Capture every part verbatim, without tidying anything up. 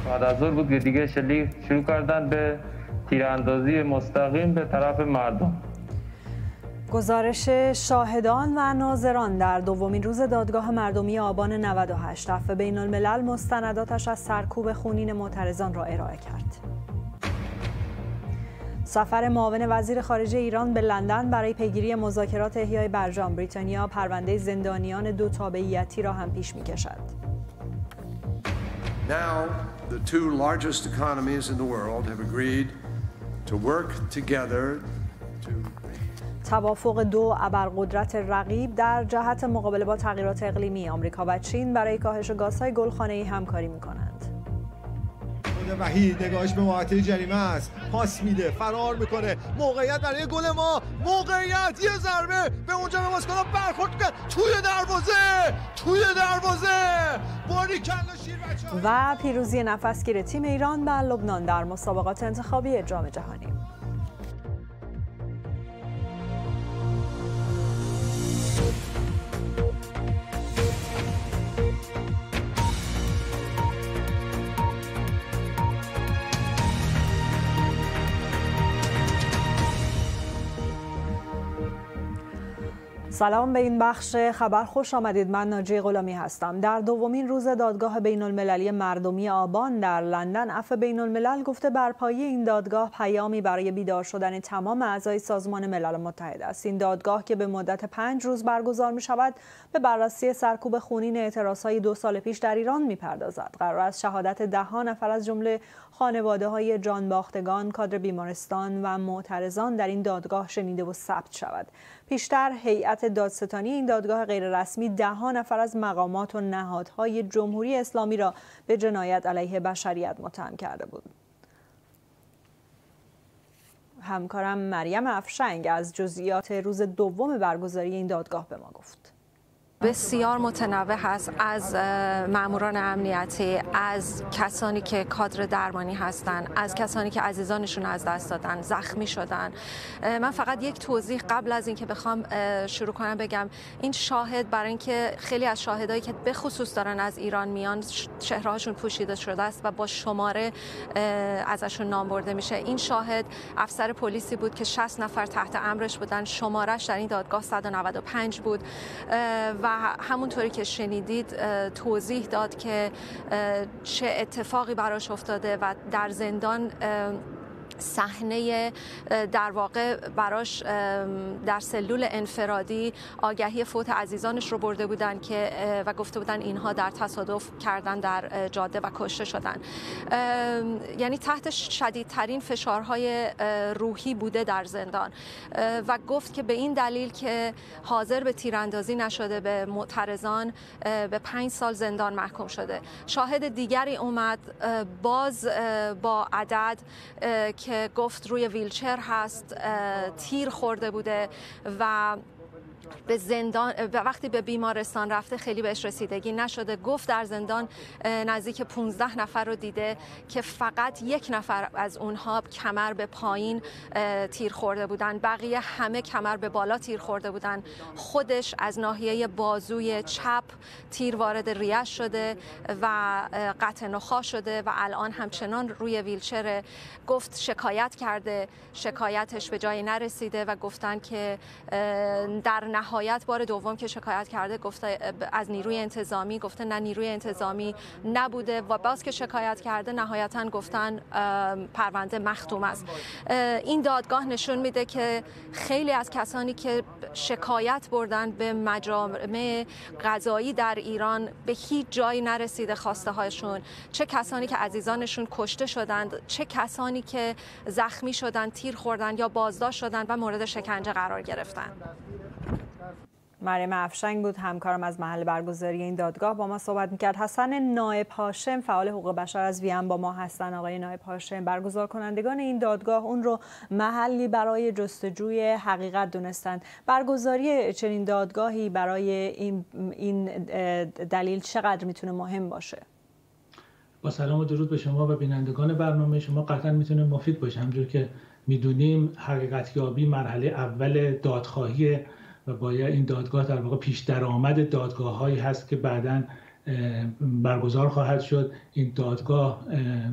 بعد از ظهر بود که دیگه شلیک شروع کردن به تیراندازی مستقیم به طرف مردم. گزارش شاهدان و ناظران در دومین روز دادگاه مردمی آبان نود و هشت عفو بین الملل مستنداتش از سرکوب خونین معترضان را ارائه کرد. سفر معاون وزیر خارجه ایران به لندن برای پیگیری مذاکرات احیای برجام بریتانیا پرونده زندانیان دو تابعیتی را هم پیش می‌کشد. Now the two largest economies in the world have agreed to work together to توافق دو ابرقدرت رقیب در جهت مقابله با تغییرات اقلیمی آمریکا و چین برای کاهش گازهای گلخانه‌ای همکاری می‌کنند. خود وحید نگاهش به محوطه جریمه است، پاس میده، فرار میکنه، موقعیت برای گل ما، موقعیت، یه ضربه به اونجا به بازیکن برخورد کرد، توی دروازه، توی دروازه، باریکلا شیر بچه‌ها. و پیروزی نفسگیر تیم ایران بر لبنان در مسابقات انتخابی جام جهانی. سلام به این بخش خبر خوش آمدید. من ناجی غلامی هستم. در دومین روز دادگاه بین المللی مردمی آبان در لندن عفو بین الملل گفته بر پایه این دادگاه پیامی برای بیدار شدن تمام اعضای سازمان ملل متحد است. این دادگاه که به مدت پنج روز برگزار می شود به بررسی سرکوب خونین اعتراضهای دو سال پیش در ایران می پردازد. قرار است شهادت ده ها نفر از جمله خانواده های جانباختگان، کادر بیمارستان و معترضان در این دادگاه شنیده و ثبت شود. پیشتر هیئت دادستانی این دادگاه غیررسمی ده ها نفر از مقامات و نهادهای جمهوری اسلامی را به جنایت علیه بشریت متهم کرده بود. همکارم مریم افشنگ از جزئیات روز دوم برگزاری این دادگاه به ما گفت. بسیار متنوع هست، از ماموران امنیتی، از کسانی که کادر درمانی هستند، از کسانی که عزیزانشون از دست دادن، زخمی شدن. من فقط یک توضیح قبل از اینکه بخوام شروع کنم بگم این شاهد، برای اینکه خیلی از شاهدایی که به خصوص دارن از ایران میان چهرهاشون پوشیده شده است و با شماره ازشون نام برده میشه، این شاهد افسر پلیسی بود که شصت نفر تحت امرش بودن، شمارش در این دادگاه صد و نود و پنج بود و همونطوری که شنیدید توضیح داد که چه اتفاقی براش افتاده و در زندان صحنه در واقع براش در سلول انفرادی آگهی فوت عزیزانش رو برده بودن که و گفته بودن اینها در تصادف کردن در جاده و کشته شدن. یعنی تحت شدیدترین فشارهای روحی بوده در زندان و گفت که به این دلیل که حاضر به تیراندازی نشده به معترضان به پنج سال زندان محکوم شده. شاهد دیگری اومد باز با عدد که گفت روی ویلچر هست، تیر خورده بوده و به زندان وقتی به بیمارستان رفته خیلی بهش رسیدگی نشده. گفت در زندان نزدیک پانزده نفر رو دیده که فقط یک نفر از اونها کمر به پایین تیر خورده بودن، بقیه همه کمر به بالا تیر خورده بودن. خودش از ناحیه بازوی چپ تیر وارد ریش شده و قطع نخاع شده و الان همچنان روی ویلچر. گفت شکایت کرده، شکایتش به جایی نرسیده و گفتن که در نهایت بار دوم که شکایت کرده گفته از نیروی انتظامی، گفته نه نیروی انتظامی نبوده و باز که شکایت کرده نهایتا گفتن پرونده مختوم است. این دادگاه نشون میده که خیلی از کسانی که شکایت بردن به مجامع قضایی در ایران به هیچ جایی نرسیده خواسته هاشون، چه کسانی که عزیزانشون کشته شدند، چه کسانی که زخمی شدند، تیر خوردن یا بازداشت شدند و مورد شکنجه قرار گرفتن. مریم افشنگ بود همکارم از محل برگزاری این دادگاه با ما صحبت میکرد. حسن نایب هاشم فعال حقوق بشر از وین با ما هستن. آقای نایب هاشم، برگزار کنندگان این دادگاه اون رو محلی برای جستجوی حقیقت دونستند. برگزاری چنین دادگاهی برای این این دلیل چقدر میتونه مهم باشه؟ با سلام و درود به شما و بینندگان برنامه شما. قطعا میتونه مفید باشه. همونجور که میدونیم حقیقتیابی مرحله اول دادخواهی و باید این دادگاه در واقع پیش درآمد دادگاه‌هایی هست که بعداً برگزار خواهد شد. این دادگاه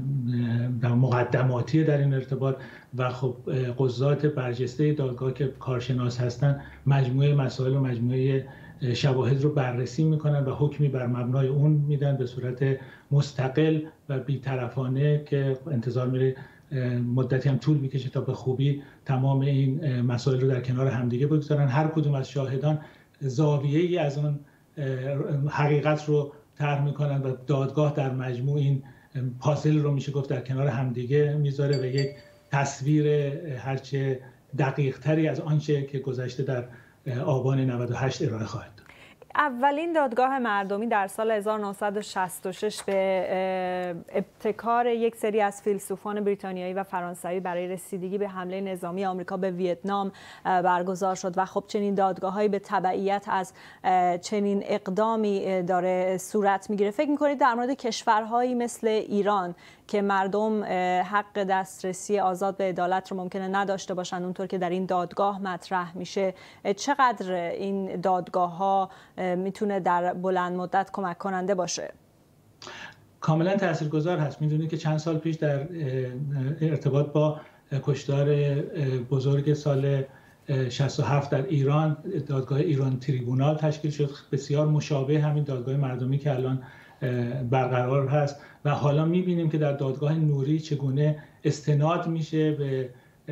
مقدماتی در این ارتباط و خب قضات برجسته دادگاه که کارشناس هستند مجموعه مسائل و مجموعه شواهد رو بررسی میکنن و حکمی بر مبنای اون میدن به صورت مستقل و بی‌طرفانه که انتظار میره مدتی هم طول میکشه تا به خوبی تمام این مسائل رو در کنار همدیگه بگذارن. هر کدوم از شاهدان زاویه‌ای از اون حقیقت رو طرح میکنن و دادگاه در مجموع این پازل رو میشه گفت در کنار همدیگه میذاره و یک تصویر هرچه دقیق تری از آنچه که گذشته در آبان نود و هشت ارائه خواهد داد. اولین دادگاه مردمی در سال هزار و نهصد و شصت و شش به ابتکار یک سری از فیلسوفان بریتانیایی و فرانسوی برای رسیدگی به حمله نظامی آمریکا به ویتنام برگزار شد و خب چنین دادگاه‌هایی به تبعیت از چنین اقدامی داره صورت میگیره. فکر می‌کنید در مورد کشورهایی مثل ایران که مردم حق دسترسی آزاد به عدالت رو ممکنه نداشته باشن اونطور که در این دادگاه مطرح میشه، چقدر این دادگاه‌ها میتونه در بلند مدت کمک کننده باشه؟ کاملا تاثیرگذار هست. میدونید که چند سال پیش در ارتباط با کشتار بزرگ سال شصت و هفت در ایران دادگاه ایران تریبونال تشکیل شد، بسیار مشابه همین دادگاه مردمی که الان برقرار هست و حالا میبینیم که در دادگاه نوری چگونه استناد میشه به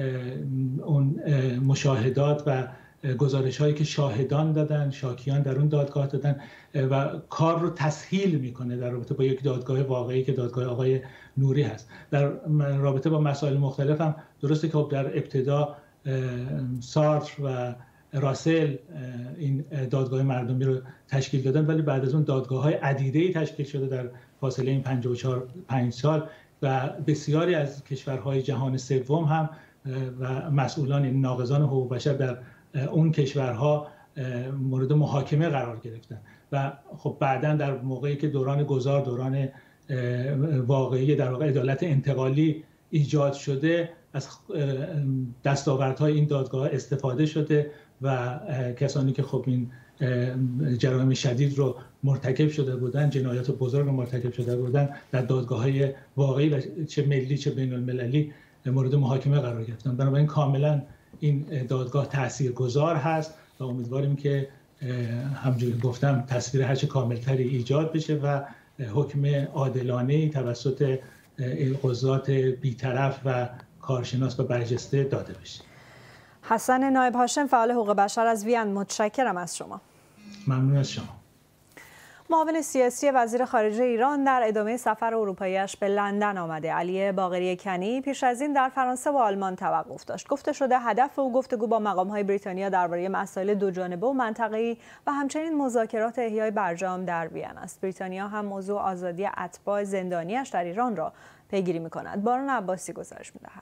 اون مشاهدات و گزارش هایی که شاهدان دادن، شاکیان در اون دادگاه دادن و کار رو تسهیل میکنه در رابطه با یک دادگاه واقعی که دادگاه آقای نوری هست. در رابطه با مسائل مختلف هم درسته که خب در ابتدا سارتر و راسل این دادگاه مردمی رو تشکیل دادن، ولی بعد از اون دادگاه های عدیده‌ای تشکیل شده در فاصله این پنجاه و چهار پنج سال و بسیاری از کشورهای جهان سوم هم و مسئولان ناقضان حقوق بشر در اون کشورها مورد محاکمه قرار گرفتن و خب بعداً در موقعی که دوران گذار دوران واقعی در واقع عدالت انتقالی ایجاد شده از دستاوردهای این دادگاه استفاده شده و کسانی که خب این جرایم شدید رو مرتکب شده بودن، جنایات بزرگ رو مرتکب شده بودن، در دادگاه‌های واقعی و چه ملی چه بین المللی مورد محاکمه قرار گرفتن. بنابراین کاملا این دادگاه تاثیرگذار هست و امیدواریم که همونجوری که گفتم تصویر هرچه کاملتری ایجاد بشه و حکم عادلانه‌ای توسط قضات بی‌طرف و کارشناس و برجسته داده بشه. حسن نایب هاشم، فعال حقوق بشر از وین، متشکرم از شما. ممنون از شما. معاون سیاسی وزیر خارجه ایران در ادامه سفر اروپایی‌اش به لندن آمده. علی باقری کنی پیش از این در فرانسه و آلمان توقف داشت. گفته شده هدف او گفتگو با مقام‌های بریتانیا درباره مسائل دوجانبه و منطقه‌ای و همچنین مذاکرات احیای برجام در وین است. بریتانیا هم موضوع آزادی اتباع زندانی‌اش در ایران را پیگیری می‌کند. بارون عباسی گزارش می‌دهد.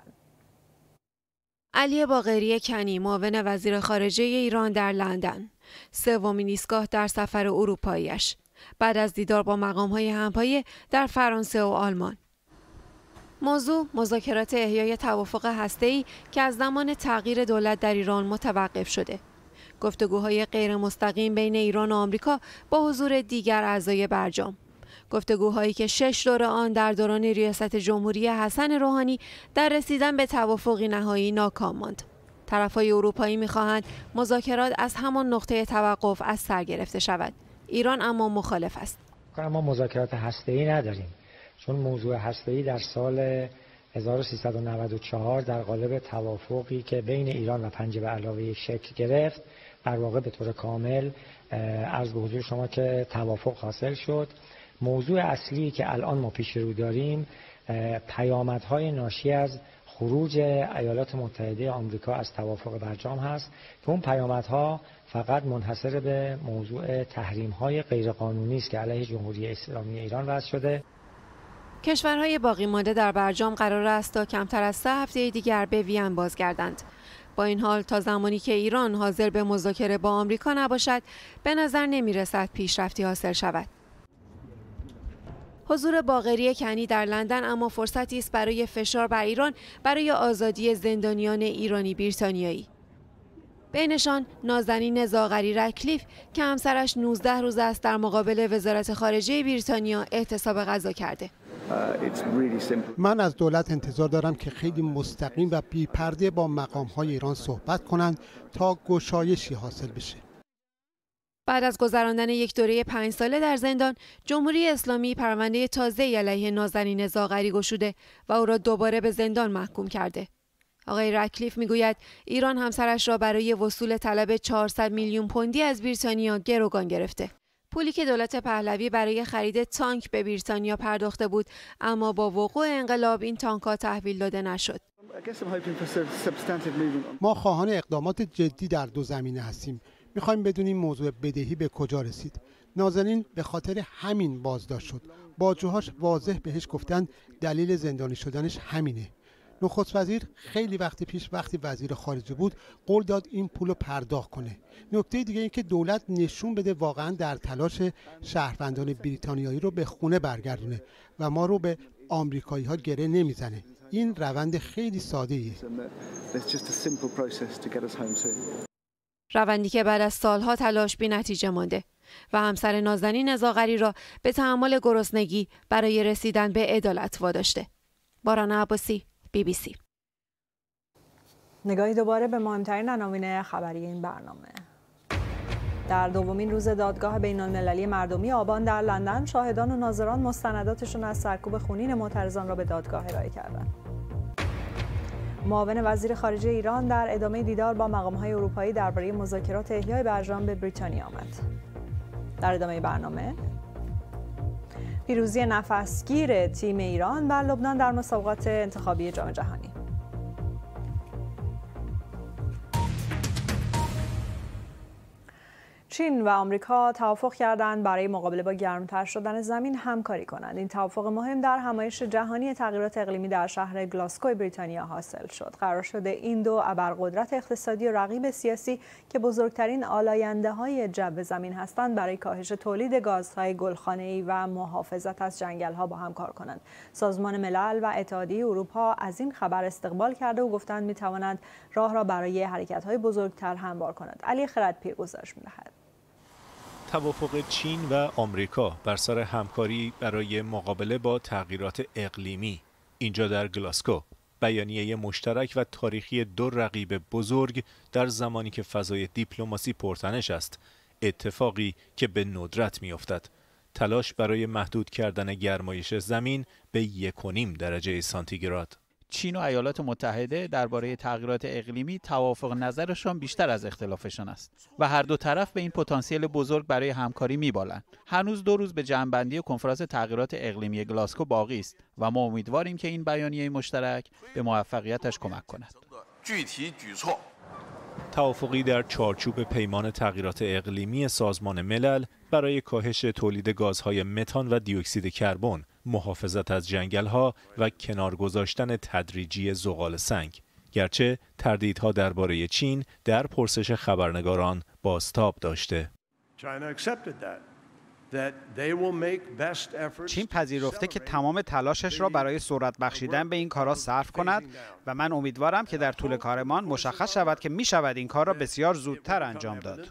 علی باقری کنی، معاون وزیر خارجه ایران در لندن، سومین ایستگاه در سفر اروپایی‌اش بعد از دیدار با مقام‌های همپایه در فرانسه و آلمان. موضوع مذاکرات احیای توافق هسته‌ای که از زمان تغییر دولت در ایران متوقف شده. گفتگوهای غیر مستقیم بین ایران و آمریکا با حضور دیگر اعضای برجام. گفتگوهایی که شش دور آن در دوران ریاست جمهوری حسن روحانی در رسیدن به توافقی نهایی ناکام ماند. طرف‌های اروپایی می‌خواهند مذاکرات از همان نقطه توقف از سر گرفته شود. ایران اما مخالف است. ما مذاکرات هسته‌ای نداریم، چون موضوع هسته‌ای در سال هزار و سیصد و نود و چهار در قالب توافقی که بین ایران و پنج به علاوه شکل گرفت در واقع به طور کامل عرض به حضور شما که توافق حاصل شد. موضوع اصلی که الان ما پیش رو داریم پیامدهای ناشی از خروج ایالات متحده آمریکا از توافق برجام هست که اون پیامدها فقط منحصر به موضوع تحریم‌های غیرقانونی است که علیه جمهوری اسلامی ایران وضع شده. کشورهای باقی مانده در برجام قرار است تا کمتر از سه هفته دیگر به وین بازگردند. با این حال تا زمانی که ایران حاضر به مذاکره با آمریکا نباشد، به نظر نمی‌رسد پیشرفتی حاصل شود. حضور باقری کنی در لندن اما فرصتی است برای فشار بر ایران برای آزادی زندانیان ایرانی بریتانیایی. بینشان نازنین زاغری رکلیف که همسرش نوزده روز است در مقابل وزارت خارجه بریتانیا احتساب غذا کرده. من از دولت انتظار دارم که خیلی مستقیم و بی‌پرده با مقام‌های ایران صحبت کنند تا گشایشی حاصل بشه. بعد از گذراندن یک دوره پنج ساله در زندان، جمهوری اسلامی پرونده تازه‌ای علیه نازنین زاغری گشوده و او را دوباره به زندان محکوم کرده. آقای رکلیف میگوید ایران همسرش را برای وصول طلب چهارصد میلیون پوندی از بریتانیا گروگان گرفته. پولی که دولت پهلوی برای خرید تانک به بریتانیا پرداخته بود، اما با وقوع انقلاب این تانک‌ها تحویل داده نشد. ما خواهان اقدامات جدی در دو زمینه هستیم. میخوایم بدونیم موضوع بدهی به کجا رسید. نازنین به خاطر همین بازداشت شد. باجوهاش واضح بهش گفتن دلیل زندانی شدنش همینه. نخست وزیر خیلی وقت پیش وقتی وزیر خارجه بود قول داد این پولو پرداخت کنه. نکته دیگه این که دولت نشون بده واقعا در تلاش شهروندان بریتانیایی رو به خونه برگردونه و ما رو به آمریکایی ها گره نمیزنه. این روند خیلی ساده ایه. روندی که بعد از سالها تلاش بی نتیجه مانده و همسر نازنین زاغری را به تحمل گرسنگی برای رسیدن به عدالت واداشته. باران عباسی، بی بی سی. نگاهی دوباره به مهمترین عناوین خبری این برنامه. در دومین روز دادگاه بین‌المللی مردمی آبان در لندن، شاهدان و ناظران مستنداتشون از سرکوب خونین معترضان را به دادگاه ارائه کردند. معاون وزیر خارجه ایران در ادامه دیدار با مقام‌های اروپایی درباره مذاکرات احیای برجام به بریتانیا آمد. در ادامه برنامه پیروزی نفسگیر تیم ایران بر لبنان در مسابقات انتخابی جام جهانی. چین و آمریکا توافق کردند برای مقابله با گرمتر شدن زمین همکاری کنند. این توافق مهم در همایش جهانی تغییرات اقلیمی در شهر گلاسکو بریتانیا حاصل شد. قرار شده این دو ابرقدرت اقتصادی و رقیب سیاسی که بزرگترین آلاینده‌های جو زمین هستند برای کاهش تولید گازهای گلخانه‌ای و محافظت از جنگل‌ها با هم کار کنند. سازمان ملل و اتحادیه اروپا از این خبر استقبال کرده و گفتند می‌توانند راه را برای حرکت‌های بزرگتر هموار کنند. علی خردپیر گزارش می‌دهد. توافق چین و آمریکا بر سر همکاری برای مقابله با تغییرات اقلیمی اینجا در گلاسکو، بیانیه مشترک و تاریخی دو رقیب بزرگ در زمانی که فضای دیپلماسی پرتنش است، اتفاقی که به ندرت می‌افتد. تلاش برای محدود کردن گرمایش زمین به یک و نیم درجه سانتیگراد. چین و ایالات متحده درباره تغییرات اقلیمی توافق نظرشان بیشتر از اختلافشان است و هر دو طرف به این پتانسیل بزرگ برای همکاری می‌بالند. هنوز دو روز به جمع‌بندی کنفرانس تغییرات اقلیمی گلاسکو باقی است و ما امیدواریم که این بیانیه مشترک به موفقیتش کمک کند. توافقی در چارچوب پیمان تغییرات اقلیمی سازمان ملل برای کاهش تولید گازهای متان و دی اکسید کربن، محافظت از جنگل‌ها و کنار گذاشتن تدریجی زغال سنگ. گرچه تردیدها درباره چین در پرسش خبرنگاران بازتاب داشته. چین پذیرفته که تمام تلاشش را برای سرعت بخشیدن به این کارها صرف کند و من امیدوارم که در طول کارمان مشخص شود که می شود این کار را بسیار زودتر انجام داد.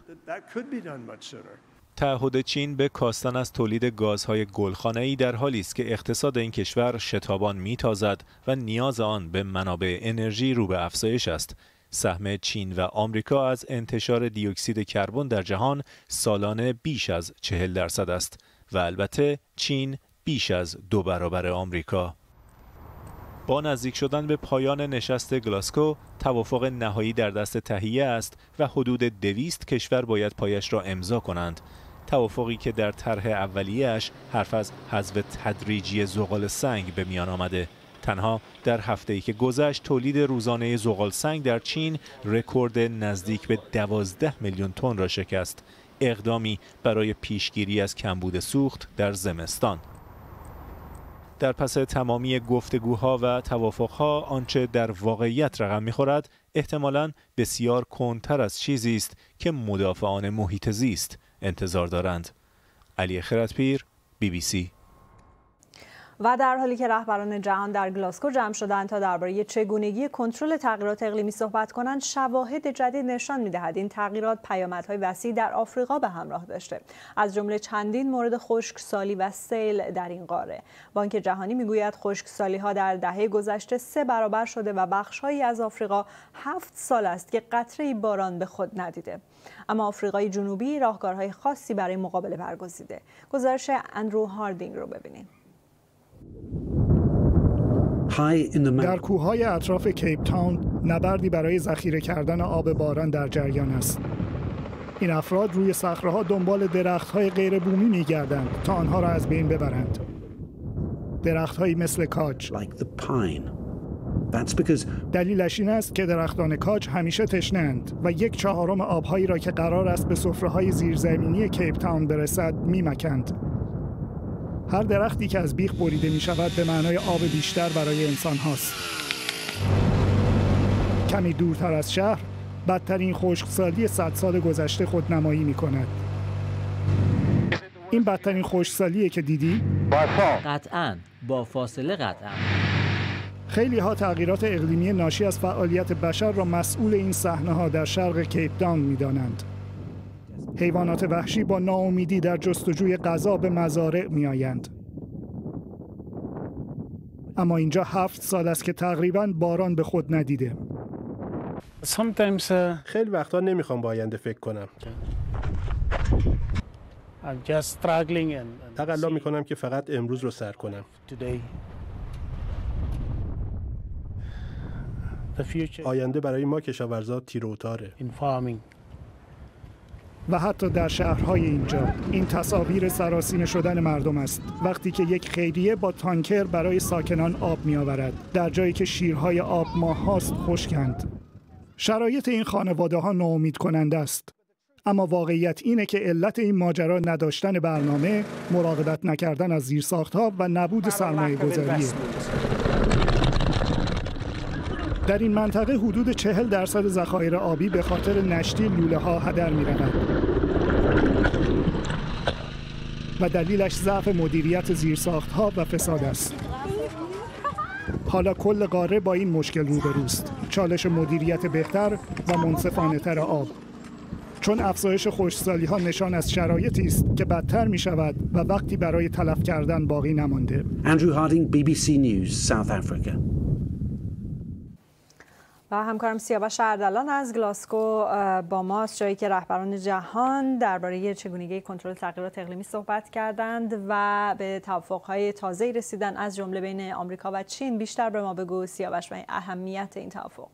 تعهد چین به کاستن از تولید گازهای گلخانه‌ای در حالی است که اقتصاد این کشور شتابان می‌تازد و نیاز آن به منابع انرژی رو به افزایش است. سهم چین و آمریکا از انتشار دی اکسید کربن در جهان سالانه بیش از چهل درصد است و البته چین بیش از دو برابر آمریکا. با نزدیک شدن به پایان نشست گلاسکو، توافق نهایی در دست تهیه است و حدود دویست کشور باید پایش را امضا کنند. توافقی که در طرح اولیه‌اش حرف از حذف تدریجی زغال سنگ به میان آمده. تنها در هفته‌ای که گذشت تولید روزانه زغال سنگ در چین رکورد نزدیک به دوازده میلیون تن را شکست. اقدامی برای پیشگیری از کمبود سوخت در زمستان. در پس تمامی گفتگوها و توافقها آنچه در واقعیت رقم می‌خورد احتمالاً بسیار کندتر از چیزی است که مدافعان محیط زیست انتظار دارند. علی خردپیر، بی بی سی. و در حالی که رهبران جهان در گلاسکو جمع شدند تا درباره چگونگی کنترل تغییرات اقلیمی صحبت کنند، شواهد جدید نشان می‌دهد این تغییرات پیامدهای وسیعی در آفریقا به همراه داشته، از جمله چندین مورد خشکسالی و سیل در این قاره. بانک جهانی میگوید خشکسالی‌ها در دهه گذشته سه برابر شده و بخش‌هایی از آفریقا هفت سال است که قطره‌ای باران به خود ندیده. اما آفریقای جنوبی راهکارهای خاصی برای مقابله برگزیده. گزارش اندرو هاردینگ رو ببینید. در کوههای اطراف کیپ تاون نبردی برای ذخیره کردن آب باران در جریان است. این افراد روی صخره‌ها دنبال درخت‌های غیر بومی می‌گردند تا آنها را از بین ببرند. درخت‌هایی مثل کاج. دلیلش این است که درختان کاج همیشه تشنه‌اند و یک چهارم آب‌هایی را که قرار است به سفره‌های زیرزمینی کیپ تاون برسد می‌مکند. هر درختی که از بیخ بریده می شود به معنای آب بیشتر برای انسان هاست. کمی دورتر از شهر، بدترین خشکسالی صد سال گذشته خودنمایی می کند. این بدترین خشکسالیه که دیدی؟ قطعاً، با فاصله قطعاً. خیلی ها تغییرات اقلیمی ناشی از فعالیت بشر را مسئول این صحنه‌ها در شرق کیپ تاون می دانند. حیوانات وحشی با ناامیدی در جستجوی غذا به مزارع می آیند. اما اینجا هفت سال است که تقریباً باران به خود ندیده. خیلی وقتا نمیخوام با آینده فکر کنم. تقلا میکنم که فقط امروز رو سر کنم. آینده برای ما کشاورزا تیر و تاره. و حتی در شهرهای اینجا این تصاویر سراسیمه شدن مردم است، وقتی که یک خیریه با تانکر برای ساکنان آب می آورد در جایی که شیرهای آب ماهاست خشکند. شرایط این خانواده ها ناامید کننده است، اما واقعیت اینه که علت این ماجرا نداشتن برنامه، مراقبت نکردن از زیرساختها و نبود سرمایه گذاریه. در این منطقه حدود چهل درصد ذخایر آبی به خاطر نشتی لوله ها هدر می رود. و دلیلش ضعف مدیریت زیرساخت ها و فساد است. حالا کل قاره با این مشکل روبروست: چالش مدیریت بهتر و منصفانه تر آب. چون افزایش خشکسالی ها نشان از شرایطی است که بدتر می شود و وقتی برای تلف کردن باقی نمانده. اندرو هاردینگ، بی بی سی نیوز، ساوت آفریقا. و همکارم سیاوش اردلان از گلاسکو با ماست، جایی که رهبران جهان درباره چگونگی کنترل تغییرات اقلیمی صحبت کردند و به توافق‌های تازه‌ای رسیدن، از جمله بین آمریکا و چین. بیشتر به ما بگو سیاوش و اهمیت این توافق.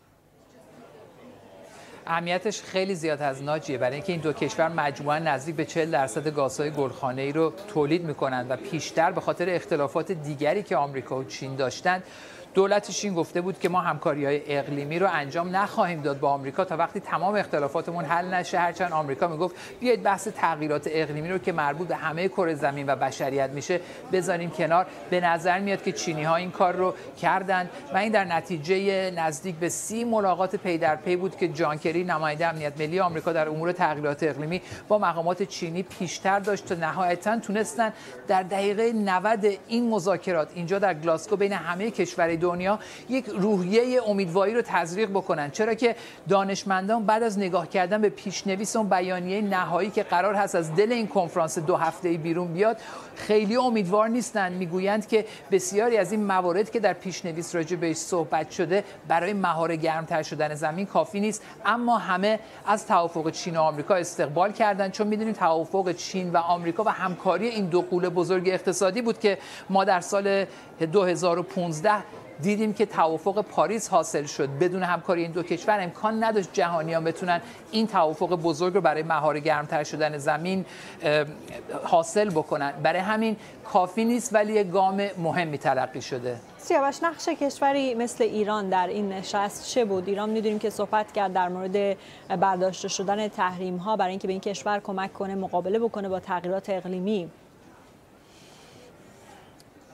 اهمیتش خیلی زیاد از ناجیه، برای اینکه این دو کشور مجموعاً نزدیک به چهل درصد گازهای گلخانه‌ای رو تولید می‌کنند و پیشتر به خاطر اختلافات دیگری که آمریکا و چین داشتند، دولت چین گفته بود که ما همکاری‌های اقلیمی رو انجام نخواهیم داد با آمریکا تا وقتی تمام اختلافاتمون حل نشه. هرچند آمریکا میگفت بیاید بحث تغییرات اقلیمی رو که مربوط به همه کره زمین و بشریت میشه بذاریم کنار. به نظر میاد که چینی‌ها این کار رو کردند و این در نتیجه نزدیک به سی ملاقات پی در پی بود که جان کری، نماینده امنیت ملی آمریکا در امور تغییرات اقلیمی، با مقامات چینی پیشتر داشت تا نهایتاً تونستن در دقیقه نود این مذاکرات اینجا در گلاسکو بین همه کشورهای دنیا یک روحیه امیدواری رو تزریق بکنن. چرا که دانشمندان بعد از نگاه کردن به پیشنویس اون بیانیه نهایی که قرار هست از دل این کنفرانس دو هفته‌ای بیرون بیاد، خیلی امیدوار نیستن. میگویند که بسیاری از این موارد که در پیشنویس راجع بهش صحبت شده برای مهار گرمتر شدن زمین کافی نیست. اما همه از توافق چین و آمریکا استقبال کردند، چون میدونید توافق چین و آمریکا و همکاری این دو قوله بزرگ اقتصادی بود که ما در سال دو هزار و پانزده دیدیم که توافق پاریس حاصل شد. بدون همکاری این دو کشور امکان نداشت جهانیان بتونن این توافق بزرگ رو برای مهار گرمتر شدن زمین حاصل بکنن. برای همین کافی نیست، ولی یک گام مهمی تلقی شده. سیاوش، نقش کشوری مثل ایران در این نشست چه بود؟ ایران می‌دونیم که صحبت کرد در مورد برداشته شدن تحریم‌ها برای اینکه به این کشور کمک کنه مقابله بکنه با تغییرات اقلیمی.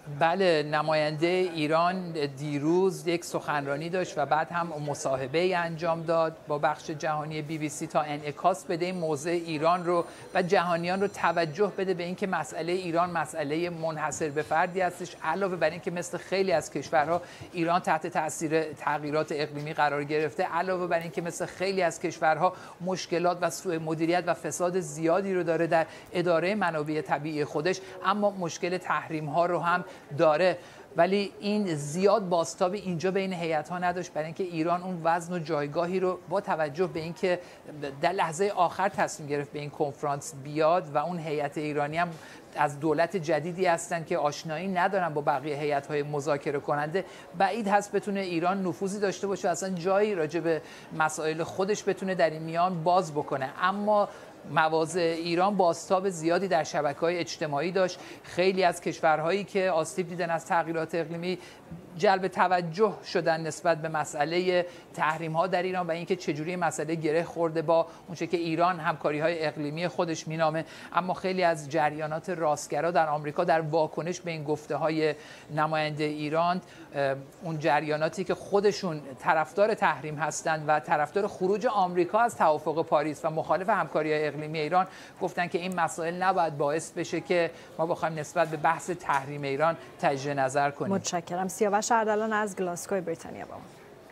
بله، نماینده ایران دیروز یک سخنرانی داشت و بعد هم مصاحبه انجام داد با بخش جهانی بی بی سی تا انعکاس بده این موضع ایران رو و جهانیان رو توجه بده به اینکه مسئله ایران مسئله منحصر به فردی هستش، علاوه بر اینکه مثل خیلی از کشورها ایران تحت تاثیر تغییرات اقلیمی قرار گرفته، علاوه بر اینکه مثل خیلی از کشورها مشکلات و سوء مدیریت و فساد زیادی رو داره در اداره منابع طبیعی خودش، اما مشکل تحریم ها رو هم داره. ولی این زیاد بازتاب اینجا بین هیئت‌ها نداشت، برای اینکه ایران اون وزن و جایگاهی رو با توجه به اینکه در لحظه آخر تصمیم گرفت به این کنفرانس بیاد و اون هیئت ایرانی هم از دولت جدیدی هستن که آشنایی ندارن با بقیه هیئت‌های مذاکره کننده، بعید هست بتونه ایران نفوذی داشته باشه، اصلا جایی راجع به مسائل خودش بتونه در این میان باز بکنه. اما مواضع ایران بازتاب زیادی در شبکه‌های اجتماعی داشت. خیلی از کشورهایی که آسیب دیدن از تغییرات اقلیمی جلب توجه شدن نسبت به مسئله تحریم ها در ایران و اینکه چجوری مسئله گره خورده با اونچه که ایران همکاری های اقلیمی خودش مینامه. اما خیلی از جریانات راستگرا در آمریکا در واکنش به این گفته های نماینده ایران، اون جریاناتی که خودشون طرفدار تحریم هستند و طرفدار خروج آمریکا از توافق پاریس و مخالف همکاری های اقلیمی ایران، گفتن که این مسائل نباید باعث بشه که ما بخوایم نسبت به بحث تحریم ایران تجدید نظر کنیم. متشکرم. سیاوش اردلان از گلاسگوی بریتانیا با ما.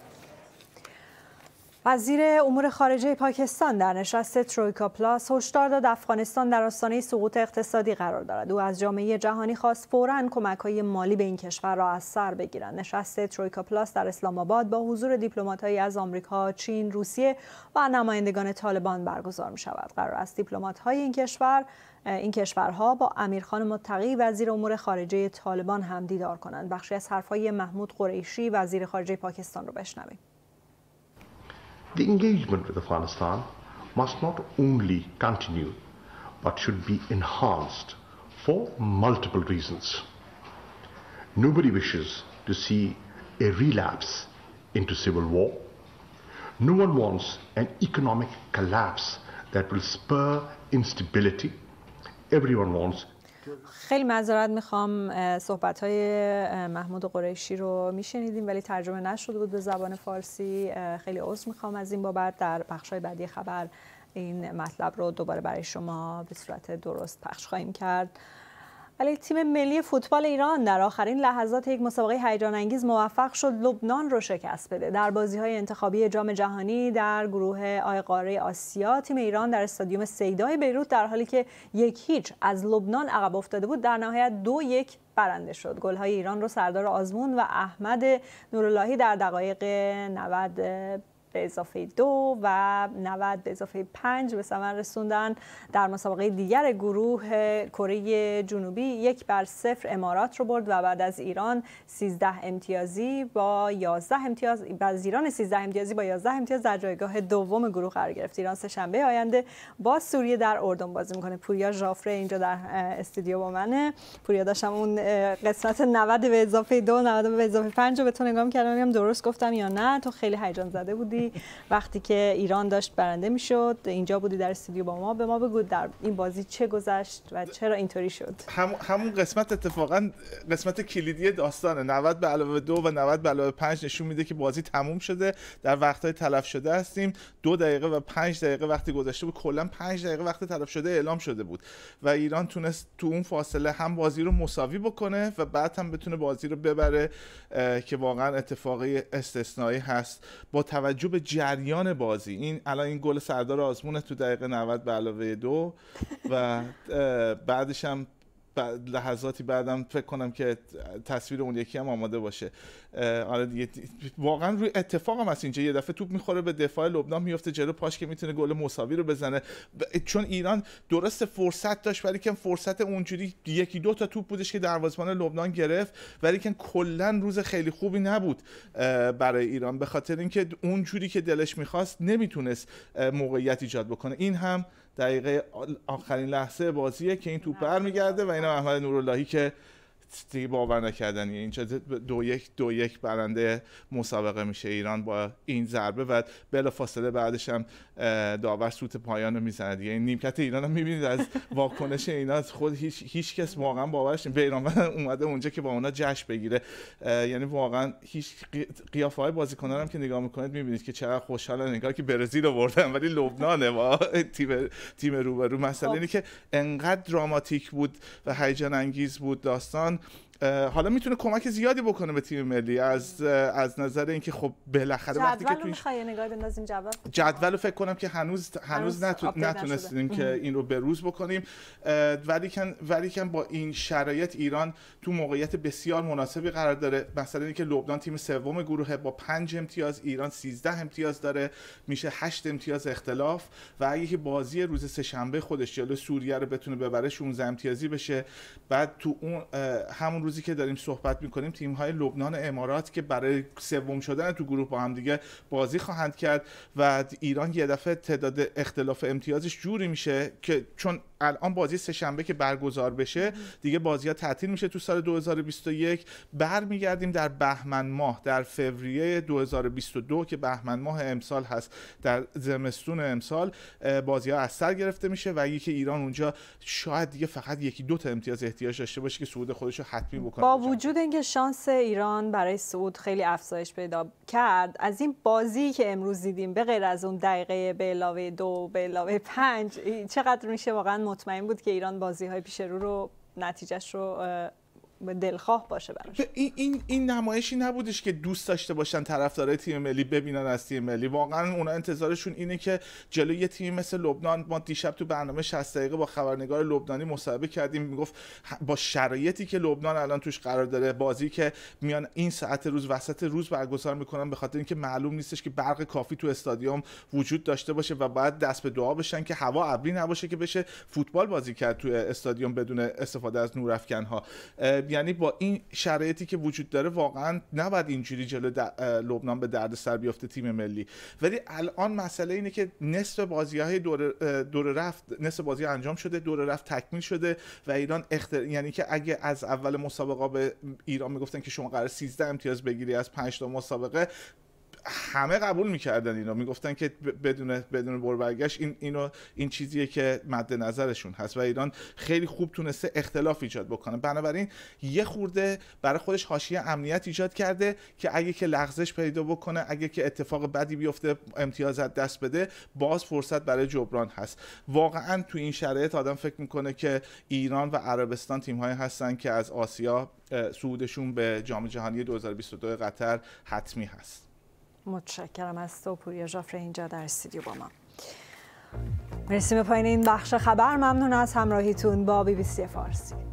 وزیر امور خارجه پاکستان در نشست ترویکا پلاس هشدار داد افغانستان در آستانه سقوط اقتصادی قرار دارد. او از جامعه جهانی خواست فوراً کمک‌های مالی به این کشور را از سر بگیرند. نشست ترویکا پلاس در اسلام آباد با حضور دیپلمات‌هایی از آمریکا، چین، روسیه و نمایندگان طالبان برگزار می‌شود. قرار است دیپلمات‌های این کشور این کشورها با امیرخان متقی وزیر امور خارجه طالبان هم دیدار کنند. بخشی از حرف‌های محمود قریشی وزیر خارجه پاکستان رو بشنویم. The engagement with Afghanistan must not only continue but should be enhanced for multiple reasons. Nobody wishes to see a relapse into civil war. No one wants an economic collapse that will spur instability. Everyone wants. خیلی معذرت میخوام، صحبت‌های محمود قریشی رو میشنیدیم ولی ترجمه نشده بود به زبان فارسی. خیلی عذر میخوام از این بابت. در بخش‌های بعدی خبر این مطلب رو دوباره برای شما به صورت درست پخش خواهیم کرد. ولی تیم ملی فوتبال ایران در آخرین لحظات یک مسابقه هیجان انگیز موفق شد لبنان رو شکست بده. در بازی‌های انتخابی جام جهانی در گروه آی قاره آسیا، تیم ایران در استادیوم سیدای بیروت در حالی که یک هیچ از لبنان عقب افتاده بود در نهایت دو یک برنده شد. گل‌های ایران رو سردار آزمون و احمد نوراللهی در دقایق نود به اضافه دو و نود به اضافه پنج به ثمر رسوندن. در مسابقه دیگر گروه کره جنوبی یک بر صفر امارات رو برد و بعد از ایران سیزده امتیازی با یازده امتیاز بعد ایران سیزده امتیازی با یازده امتیاز در جایگاه دوم گروه قرار گرفت. ایران سه شنبه آینده با سوریه در اردن بازی میکنه. پوریا ژافره اینجا در استودیو با منه. پوریا، داشتم اون قسمت نود به اضافه دو نود به اضافه پنج رو به تو نگاه می‌کردم ببینم درست گفتم یا نه. تو خیلی هیجان زده بودی وقتی که ایران داشت برنده میشد. اینجا بودی در استودیو با ما. به ما بگو در این بازی چه گذشت و چرا اینطوری شد؟ هم همون قسمت اتفاقا قسمت کلیدی داستانه. نود به علاوه دو و نود به علاوه پنج نشون میده که بازی تموم شده، در وقت‌های تلف شده هستیم. دو دقیقه و پنج دقیقه وقتی گذشته بود، کلا پنج دقیقه وقت تلف شده اعلام شده بود و ایران تونست تو اون فاصله هم بازی رو مساوی بکنه و بعد هم بتونه بازی رو ببره که واقعا اتفاقی استثنایی هست با توجه به جریان بازی. این الان این گل سردار آزمون تو دقیقه نود به علاوه دو و بعدش هم لحظاتی بعدم فکر کنم که تصویر اون یکی هم آماده باشه. آره دیگه واقعا روی اتفاق هم هست اینجا. یه دفعه توپ میخوره به دفاع لبنان، میفته جلو پاش که میتونه گل مساوی رو بزنه، چون ایران درست فرصت داشت ولی که فرصت اونجوری یکی دو تا توپ بودش که دروازه‌بان لبنان گرفت ولی که کلا روز خیلی خوبی نبود برای ایران به خاطر اینکه اونجوری که دلش میخواست نمیتونست موقعیت ایجاد بکنه. این هم دقیقه آخرین لحظه بازیه که این توپ برمیگرده و اینا احمد نوراللهی که دیگه باور نکردنیه. اینجا دو یک دو یک برنده مسابقه میشه ایران با این ضربه و بلافاصله بعدش هم داور سوت پایان رو میزنه دیگه. این نیمکت ایران هم میبینید از واکنش اینا خود هیچ هیچ کس واقعا باورش نمیشه. بیرانوند اومده اونجا که با اونا جشن بگیره، یعنی واقعا هیچ قیافه های بازیکنان هم که نگاه میکنید میبینید که چقدر خوشحالن، انگار که برزیل آوردن ولی لبنانه با تیم تیم روبرو. مسئله اینه که انقدر دراماتیک بود و هیجان انگیز بود داستان. حالا میتونه کمک زیادی بکنه به تیم ملی از از نظر اینکه خب بالاخره وقتی که توی جدول نگاه بندازیم جدول جدول فکر کنم که هنوز هنوز نتونستیم که این رو بروز بکنیم، ولی کن ولی کن با این شرایط ایران تو موقعیت بسیار مناسبی قرار داره. مثلا اینکه لبنان تیم سوم گروه با پنج امتیاز، ایران سیزده امتیاز داره، میشه هشت امتیاز اختلاف و اگه که بازی روز سه‌شنبه خودش جلو سوریه رو بتونه ببره شانزده امتیازی بشه، بعد تو اون همون روزی که داریم صحبت میکنیم تیم‌های لبنان و امارات که برای سوم شدن تو گروه با هم دیگه بازی خواهند کرد و ایران یه دفعه تعداد اختلاف امتیازش جوری میشه که چون الان بازی سه‌شنبه که برگزار بشه دیگه بازی‌ها تعطیل میشه تو سال دو هزار و بیست و یک. برمیگردیم در بهمن ماه، در فوریه دو هزار و بیست و دو که بهمن ماه امسال هست، در زمستون امسال بازی‌ها از سر گرفته میشه و یکی ایران اونجا شاید دیگه فقط یکی دو تا امتیاز احتیاج داشته باشه که صعود خودش رو حتمی بکنه. با وجود اینکه شانس ایران برای صعود خیلی افزایش پیدا کرد، از این بازی که امروز دیدیم به غیر از اون دقیقه به علاوه دو به علاوه پنج چقدر میشه واقعا مطمئن بود که ایران بازی‌های پیش رو رو نتیجهش رو دلخواه باشه براش؟ این این این نمایشی نبودش که دوست داشته باشن طرفدارای تیم ملی ببینن از تیم ملی. واقعا اونا انتظارشون اینه که جلوی یه تیم مثل لبنان، ما دیشب تو برنامه شصت دقیقه با خبرنگار لبنانی مصاحبه کردیم، میگفت با شرایطی که لبنان الان توش قرار داره، بازی که میان این ساعت روز وسط روز برگزار میکنن به خاطر اینکه معلوم نیستش که برق کافی تو استادیوم وجود داشته باشه و بعد دست به دعا بشن که هوا ابری نباشه که بشه فوتبال بازی کرد تو استادیوم بدون استفاده از نورافکن‌ها. یعنی با این شرایطی که وجود داره واقعا نباید اینجوری جلو لبنان به درد سر بیفته تیم ملی. ولی الان مسئله اینه که نصف بازی‌های دور دور رفت نصف بازی انجام شده، دور رفت تکمیل شده و ایران اختر... یعنی که اگه از اول مسابقه به ایران میگفتن که شما قرار سیزده امتیاز بگیری از پنج تا مسابقه، همه قبول میکردن اینو، میگفتن که بدون بدون بر برگشت این اینو این چیزیه که مد نظرشون هست و ایران خیلی خوب تونسته اختلاف ایجاد بکنه. بنابراین یه خورده برای خودش حاشیه امنیت ایجاد کرده که اگه که لغزش پیدا بکنه، اگه که اتفاق بدی بیفته، امتیاز از دست بده، باز فرصت برای جبران هست. واقعا تو این شرایط آدم فکر میکنه که ایران و عربستان تیم‌هایی هستن که از آسیا صعودشون به جام جهانی دو هزار و بیست و دو قطر حتمی هست. متشکرم از تو پوریا ژافر اینجا در استودیو با ما. مرسی. به پایین این بخش خبر ممنون از همراهیتون با بی بی سی فارسی.